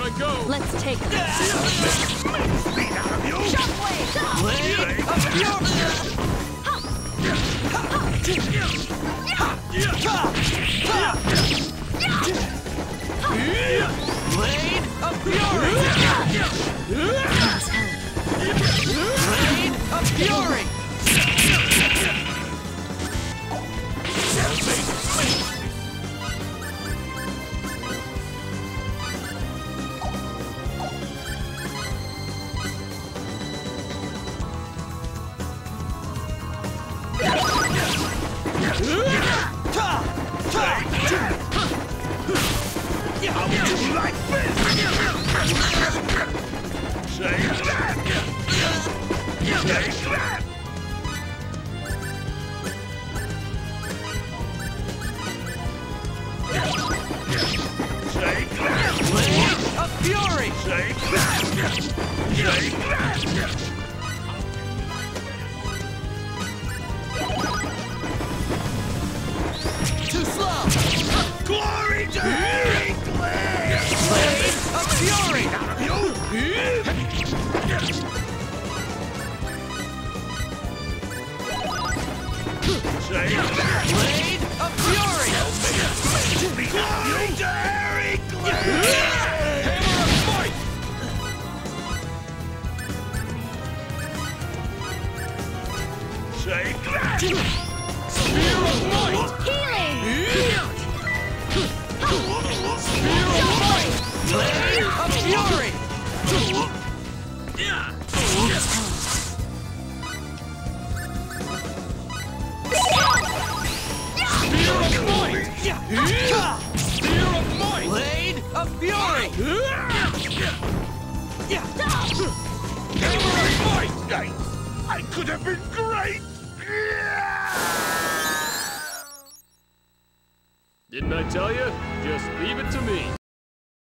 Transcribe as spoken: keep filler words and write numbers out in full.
I go! Let's take it. Speed out of you! Shockwave! Blade of Blade of Fury! Blade of Fury! How would you like this? Say that! Say that! Say that! Blade of Fury! Say that! Say that! Too slow! Glory to Harry Blade of Fury! Out of you! Say that! Blade of Fury! Glory to Harry Blade! Hammer of Fight! Say that! Spear of Might! Healing! Blade of Fury! Spear of Might! Spear of Might! Blade of Fury! Hammer of Might! I, I could have been great! Didn't I tell you? Just leave it to me.